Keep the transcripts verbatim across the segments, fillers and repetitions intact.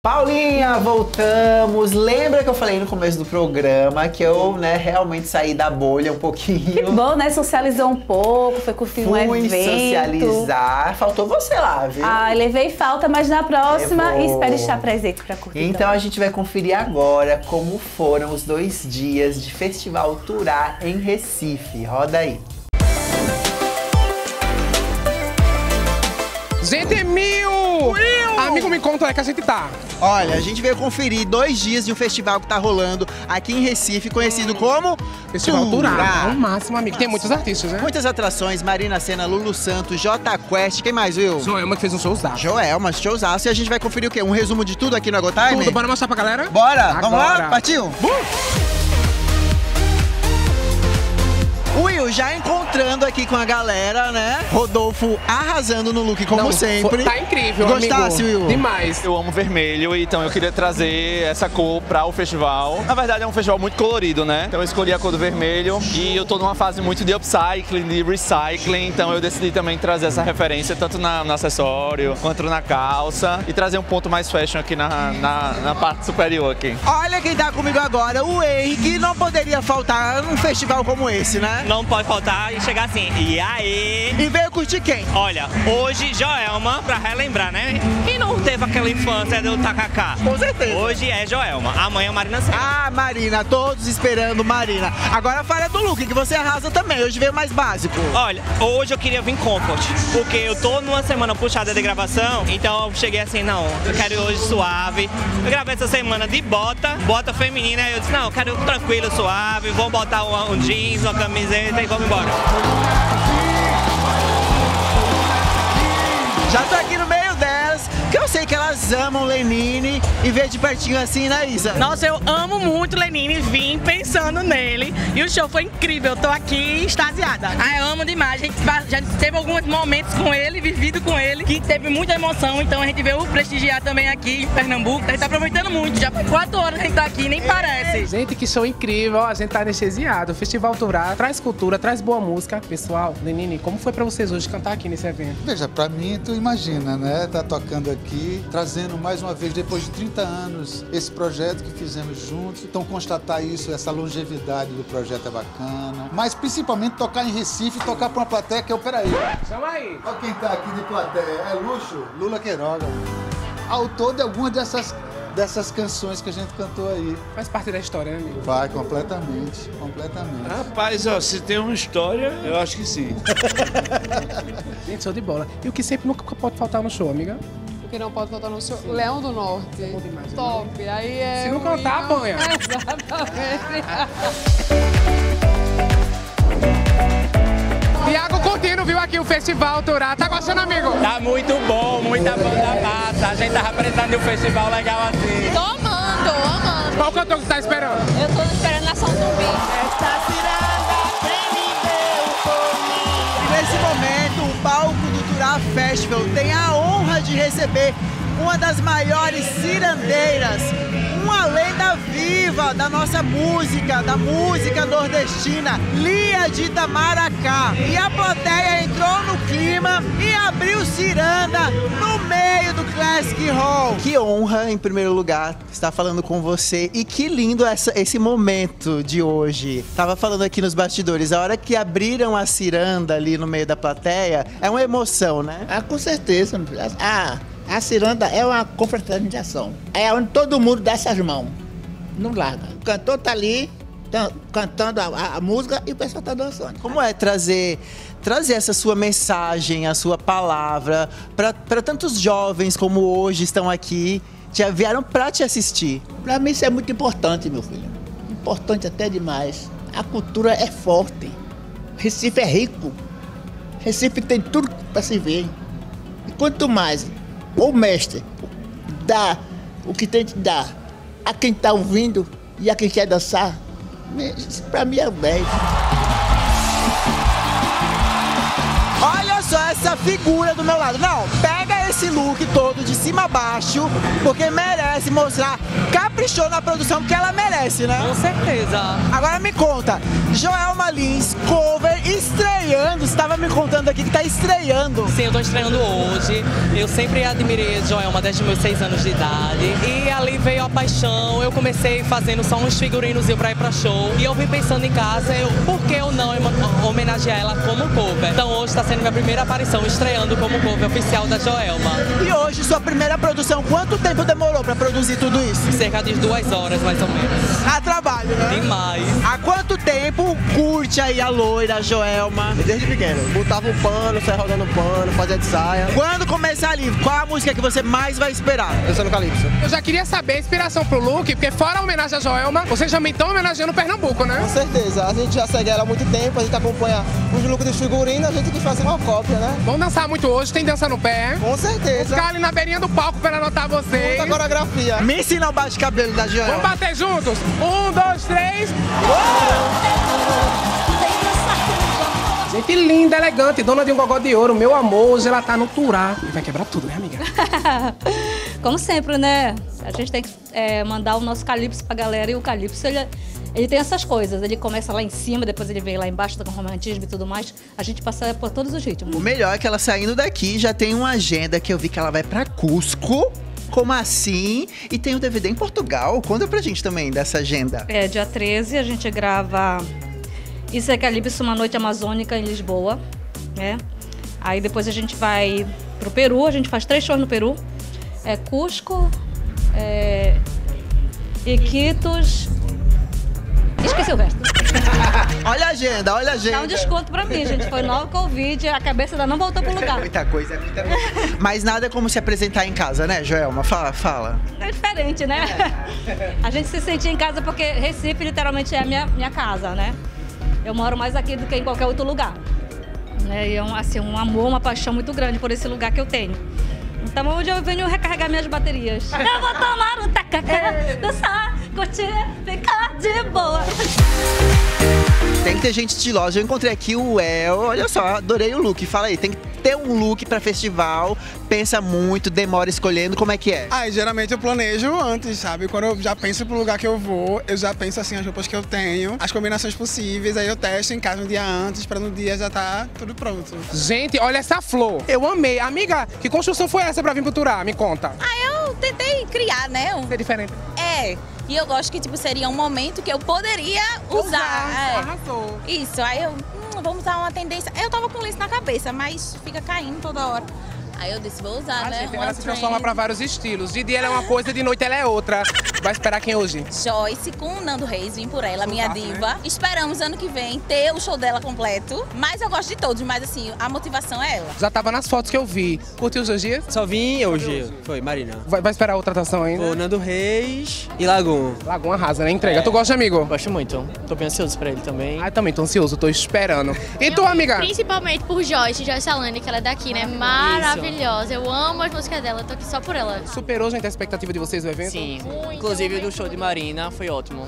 Paulinha, voltamos. Lembra que eu falei no começo do programa que eu, né, realmente saí da bolha um pouquinho. Que bom, né? Socializou um pouco, foi curtir um evento. Fui socializar. Faltou você lá, viu? Ah, levei falta, mas na próxima Levou. espero estar presente pra curtir. Então também. a gente vai conferir agora como foram os dois dias de Festival Turá em Recife. Roda aí. Gente, é mil! Amigo, me conta onde é que a gente tá. Olha, a gente veio conferir dois dias de um festival que tá rolando aqui em Recife, conhecido como Festival Turá. É o máximo, amigo. Tem muitos artistas, né? Muitas atrações, Marina Sena, Lulu Santos, Jota Quest, quem mais, viu? Joelma que fez um showzaço. Joelma, showzaço. E a gente vai conferir o quê? Um resumo de tudo aqui no Egotime? Tudo, bora mostrar pra galera? Bora! Agora. Vamos lá? Partiu? Uh! Will, já encontrando aqui com a galera, né? Rodolfo arrasando no look, como Não, sempre. Tá incrível, Gostasse, amigo. Will? Demais. Eu amo vermelho, então eu queria trazer essa cor para o festival. Na verdade é um festival muito colorido, né? Então eu escolhi a cor do vermelho e eu tô numa fase muito de upcycling, de recycling, então eu decidi também trazer essa referência tanto na, no acessório quanto na calça e trazer um ponto mais fashion aqui na, na, na parte superior aqui. Olha quem tá comigo agora, o Henrique, não poderia faltar num festival como esse, né? Não pode faltar e chegar assim, e aí? E veio curtir quem? Olha, hoje Joelma, pra relembrar, né? Quem não teve aquela infância do tacacá? Com certeza. Hoje é Joelma, amanhã é Marina Sena. Ah, Marina, todos esperando Marina. Agora fala do look, que você arrasa também, hoje veio mais básico. Olha, hoje eu queria vir comfort, porque eu tô numa semana puxada de gravação, então eu cheguei assim, não, eu quero ir hoje suave. Eu gravei essa semana de bota, bota feminina, aí eu disse, não, eu quero tranquilo, suave, vou botar um, um jeans, uma camiseta e vamos embora. Já tô aqui no meio delas, que eu sei que elas amam Lenine e ver de pertinho assim, né, Isa? Nossa, eu amo muito Lenine, vim pensando nele e o show foi incrível, eu tô aqui extasiada. Ah, eu amo demais, a gente já teve alguns momentos com ele, vivido com ele, que teve muita emoção, então a gente veio prestigiar também aqui em Pernambuco, a gente tá aproveitando muito, já foi quatro horas que a gente tá aqui, nem parece. Gente, que show incrível, a gente tá anestesiado. O Festival Turá traz cultura, traz boa música. Pessoal, Lenine, como foi pra vocês hoje cantar aqui nesse evento? Veja, pra mim, tu imagina, né? Tá tocando aqui, trazendo mais uma vez, depois de trinta anos, esse projeto que fizemos juntos. Então, constatar isso, essa longevidade do projeto é bacana. Mas, principalmente, tocar em Recife, tocar pra uma plateia que é o Peraí. Chama aí. Olha quem tá aqui de plateia. É luxo? Lula Queiroga. Autor de algumas dessas, dessas canções que a gente cantou aí. Faz parte da história, né, amigo? Vai, completamente, completamente. Rapaz, ó, se tem uma história, eu acho que sim. Gente, show de bola. E o que sempre nunca pode faltar no show, amiga? O que não pode faltar no show? Leão do Norte. É bom demais, Top. Né? Aí é Se não um cantar, hino. apanha. Exatamente. Tiago Coutinho viu aqui o Festival Turá. Tá gostando, amigo? Tá muito bom, muita banda massa, a gente tava apresentando um festival legal assim. Tô amando, amando. Qual cantor que tá esperando? Eu tô esperando Nação Zumbi. E nesse momento, o palco do Turá Festival tem a honra de receber uma das maiores cirandeiras, uma lenda viva da nossa música, da música nordestina, Lia de Itamaracá. E a plateia entrou no clima e abriu ciranda no meio do Classic Hall. Que honra, em primeiro lugar, estar falando com você. E que lindo essa, esse momento de hoje. Tava falando aqui nos bastidores, a hora que abriram a ciranda ali no meio da plateia, é uma emoção, né? Ah, com certeza. Ah, a ciranda é uma confraternização. É onde todo mundo dá essas mãos. Não larga. O cantor tá ali, tá cantando a, a música e o pessoal tá dançando. Como é trazer, trazer essa sua mensagem, a sua palavra, para tantos jovens como hoje estão aqui, te vieram para te assistir? Para mim isso é muito importante, meu filho. Importante até demais. A cultura é forte. Recife é rico. Recife tem tudo para se ver. E quanto mais o mestre dá o que tem que dar a quem está ouvindo e a quem quer dançar, isso para mim é bem. Olha só essa figura do meu lado. Não, pega esse look todo de cima a baixo, porque merece mostrar, caprichou na produção, porque ela merece, né? Com certeza. Agora me conta, Joelma Lins, cover, estreando, você estava me contando aqui que tá estreando. Sim, eu tô estreando hoje. Eu sempre admirei a Joelma desde meus seis anos de idade. E Aí veio a paixão, eu comecei fazendo só uns figurinos pra ir pra show. E eu vim pensando em casa, eu, por que eu não homenagear ela como cover? Então hoje tá sendo minha primeira aparição, estreando como cover oficial da Joelma. E hoje, sua primeira produção, quanto tempo demorou pra produzir tudo isso? Cerca de duas horas, mais ou menos. A trabalho, né? Demais. Há quanto tempo curte aí a loira, a Joelma? Desde pequeno. Botava o pano, saia rodando o pano, fazia de saia. Quando começar ali, qual a música que você mais vai esperar? Dançando Calypso. Eu já queria saber a inspiração pro look, porque fora a homenagem a Joelma, vocês também estão homenageando Pernambuco, né? Com certeza. A gente já segue ela há muito tempo, a gente acompanha os looks dos figurinos, a gente quis fazer uma cópia, né? Vamos dançar muito hoje, tem dança no pé. Com certeza. Ficar ali na beirinha do palco pra anotar vocês. Muita coreografia. Me ensina o bate-cabelo da Joelma. Vamos bater juntos? Um, dois, três. Gente linda, elegante, dona de um gogó de ouro. Meu amor, hoje ela tá no Turá. E vai quebrar tudo, né, amiga? Como sempre, né? A gente tem que é, mandar o nosso Calypso pra galera. E o Calypso, ele, ele tem essas coisas. Ele começa lá em cima, depois ele vem lá embaixo com romantismo e tudo mais. A gente passa por todos os ritmos. O melhor é que ela saindo daqui já tem uma agenda que eu vi que ela vai pra Cusco. Como assim? E tem o D V D em Portugal. Conta pra gente também dessa agenda. É, dia treze a gente grava Isso é Calypso, uma noite amazônica em Lisboa, né? Aí depois a gente vai pro Peru, a gente faz três shows no Peru. É Cusco, é... Iquitos... Esqueci o resto. Olha a agenda, olha a agenda. Dá um desconto pra mim, gente. Foi no Covid, a cabeça ainda não voltou pro lugar. É muita coisa, é muita coisa. Mas nada é como se apresentar em casa, né, Joelma? Fala, fala. É diferente, né? A gente se sentia em casa porque Recife literalmente é a minha, minha casa, né? Eu moro mais aqui do que em qualquer outro lugar. Né? E é um, assim, um amor, uma paixão muito grande por esse lugar que eu tenho. Então hoje eu venho recarregar minhas baterias. Eu vou tomar um tacacá, dançar, curtir, ficar de boa. Tem que ter gente estilosa. Eu encontrei aqui o El. Olha só, adorei o look. Fala aí, tem que ter um look pra festival. Pensa muito, demora escolhendo. Como é que é? Ah, geralmente eu planejo antes, sabe? Quando eu já penso pro lugar que eu vou, eu já penso assim as roupas que eu tenho, as combinações possíveis. Aí eu testo em casa um dia antes, pra no dia já tá tudo pronto. Gente, olha essa flor. Eu amei. Amiga, que construção foi essa pra vir pro Turá? Me conta. Ah, eu tentei criar, né? Um... É diferente. É. E eu gosto que, tipo, seria um momento que eu poderia usar. usar é. Arrasou. Isso, aí eu, hum, vamos usar uma tendência. Eu tava com lenço na cabeça, mas fica caindo toda hora. Aí eu disse, vou usar, A né? gente, uma ela se transforma trend. pra vários estilos. De dia ela é uma coisa, de noite ela é outra. Vai esperar quem hoje? Joyce com Nando Reis, vim por ela, minha Fácil, diva. né? Esperamos ano que vem ter o show dela completo. Mas eu gosto de todos, mas assim, a motivação é ela. Já tava nas fotos que eu vi. Curtiu os dois dias? Só vim hoje. Foi, Marina. Vai, vai esperar outra atração ainda? O Nando Reis e Lagoon. Lagoon arrasa, né? Entrega. É. Tu gosta, amigo? Gosto muito. Tô bem ansioso pra ele também. Ah, também tô ansioso, tô esperando. E tu, amiga? Principalmente por Joyce, Joyce Alane, que ela é daqui, né? Maravilhosa. Eu amo as músicas dela, tô aqui só por ela. Superou, gente, a expectativa de vocês no evento? Sim. Muito, Inclusive muito. Do show de Marina, foi ótimo.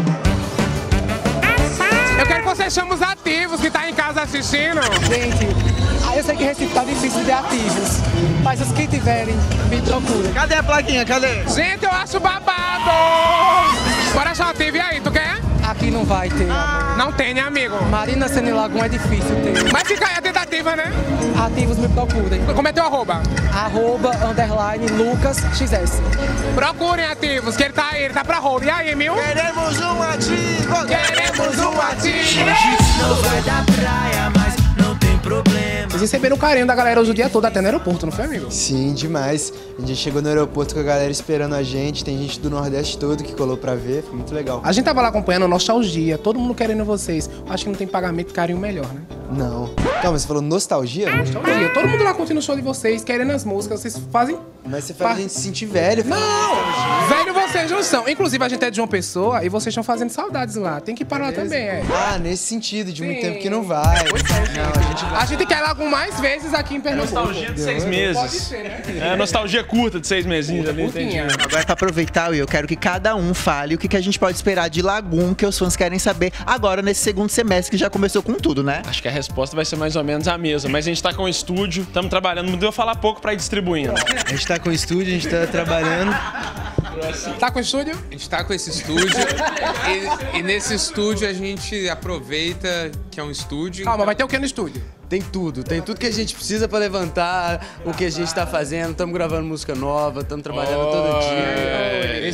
Eu quero que vocês chamem os ativos que tá em casa assistindo. Gente, eu sei que Recife tá difícil de ativos, mas os que tiverem, me procurem. Cadê a plaquinha? Cadê? Gente, eu acho babado! Bora achar ativo, e aí, tu quer? Aqui não vai ter, ah, Não tem, né, amigo? Marina Sene Lagoon é difícil ter. Mas fica aí a tentativa, né? Ativos me procurem. Como é teu arroba? Arroba, underline, Lucas X S. Procurem ativos, que ele tá aí, ele tá pra rolo. E aí, mil? Queremos um ativo! Queremos um ativo! Não vai da praia, mas não tem problema. Vocês receberam o carinho da galera hoje o dia todo, até no aeroporto, não foi, amigo? Sim, demais. A gente chegou no aeroporto com a galera esperando a gente, tem gente do Nordeste todo que colou pra ver, foi muito legal. A gente tava lá acompanhando Nostalgia, todo mundo querendo vocês. Acho que não tem pagamento e carinho melhor, né? Não. Calma, você falou nostalgia? Nostalgia. Todo mundo lá curtindo o show de vocês, querendo as músicas, vocês fazem... Mas você faz pa... a gente se sentir velho. Não! Velho vocês não são. Inclusive, a gente é de João Pessoa e vocês estão fazendo saudades lá. Tem que ir para lá também, é. Ah, nesse sentido, de Sim. muito tempo que não vai. Pois é, não, a gente vai. A gente quer ir lá com mais vezes aqui em Pernambuco. É nostalgia de seis meses. Pode ser, né? É nostalgia curta de seis mesinhos ali, entendi. Agora, pra aproveitar, Will, eu quero que cada um fale o que, que a gente pode esperar de Lagoon, que os fãs querem saber agora nesse segundo semestre, que já começou com tudo, né? Acho que a resposta vai ser mais ou menos a mesma, mas a gente tá com o estúdio, estamos trabalhando, não deu falar pouco pra ir distribuindo. A gente tá com o estúdio, a gente tá trabalhando. Tá com o estúdio? A gente tá com esse estúdio e, e nesse estúdio a gente aproveita que é um estúdio. Calma, então... vai ter o que no estúdio? Tem tudo, tem tudo que a gente precisa pra levantar o que a gente tá fazendo. Estamos gravando música nova, estamos trabalhando oh, todo dia. É. Esse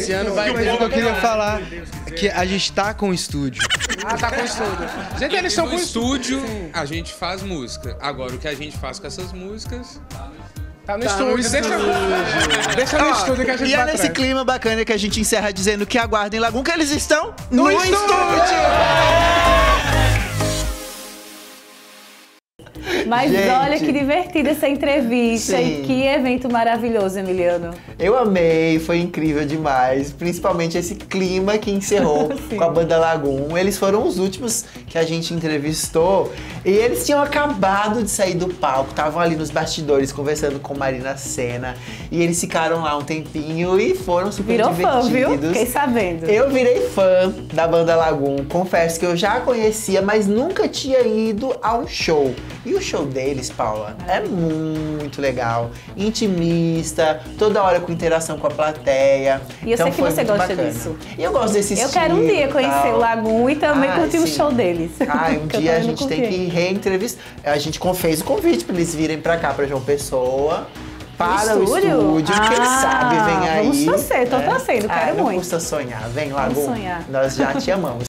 Esse ano vai Mas o que eu queria falar é que a gente tá com o estúdio. Ah, tá com estúdio. Gente, eles estão no com estúdio, a gente faz música. Agora, o que a gente faz com essas músicas... Tá no Tá estúdio, no deixa, estúdio. deixa no Ó, estúdio que a gente E é vai nesse atrás. clima bacana que a gente encerra dizendo que aguardem Lagum, que eles estão No no, estúdio! estúdio! Mas Gente. olha que divertida essa entrevista Sim. e que evento maravilhoso, Emiliano. Eu amei, foi incrível demais. Principalmente esse clima que encerrou com a banda Lagum. Eles foram os últimos que a gente entrevistou. E eles tinham acabado de sair do palco, estavam ali nos bastidores conversando com Marina Sena. E eles ficaram lá um tempinho e foram super Virou fã, divertidos. viu? Fiquei sabendo. Eu virei fã da banda Lagum. Confesso que eu já conhecia, mas nunca tinha ido a um show. E o show deles, Paula, é muito legal. Intimista, toda hora com interação com a plateia. E eu então sei que foi você muito gosta bacana. disso. E eu gosto desse Eu estilo quero um dia e conhecer tal. o Lagum e também Ai, curtir o sim. show deles. Ai, um Que eu dia a também gente não tem curti. que reentrevistar. A gente fez o convite pra eles virem pra cá, pra João Pessoa. Para o estúdio? estúdio, quem Ah, sabe vem aí. vamos torcer, tô né? torcendo, Ah, quero não muito. custa sonhar. Vem, Vamos Lagum. sonhar. Nós já te amamos.